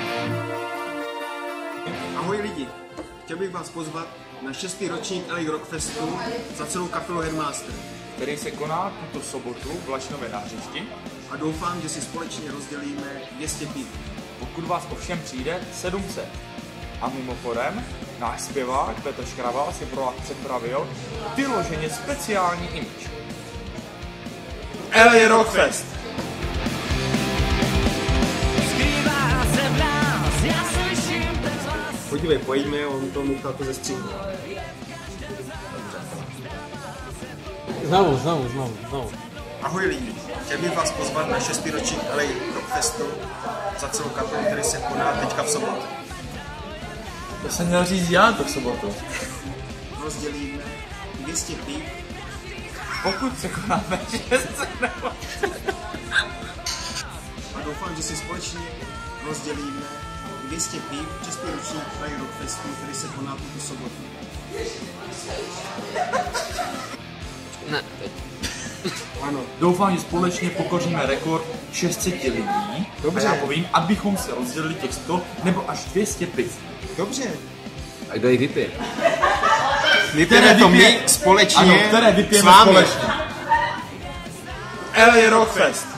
Ahoj lidi, chtěl bych vás pozvat na 6. ročník LA Rockfestu za celou kapelu Headmaster, který se koná tuto sobotu v Vlašnově nářišti. a doufám, že si společně rozdělíme 200 piv. Pokud vás ovšem přijde 700. A mimochodem, náš zpěvák Petr Škraval si pro vás připravil vyloženě speciální image. LA Rockfest! Podívej, pojďme, on to Michal to zestřihne. Znovu. Ahoj lidi, chtěl bych vás pozvat na 6. ročník LA Rockfestu za celou kapelu, který se koná teďka v sobotu. To jsem měl říct já to v sobotu. Rozdělíme 200 piv. Pokud se konáme 600 nebo... A doufám, že si společně rozdělíme 200 piv, 6. ročník LA Rockfestu, který se koná tuto sobotu. Ne, teď. Ano. Doufám, že společně pokoříme rekord 600 lidí. Dobře. A já povím, abychom se rozdělili těch 100 nebo až 200 piv. Dobře. A kdo jich vypije? Vypijeme to my společně Ano, které s vypijeme vámi. společně. LA Rockfest!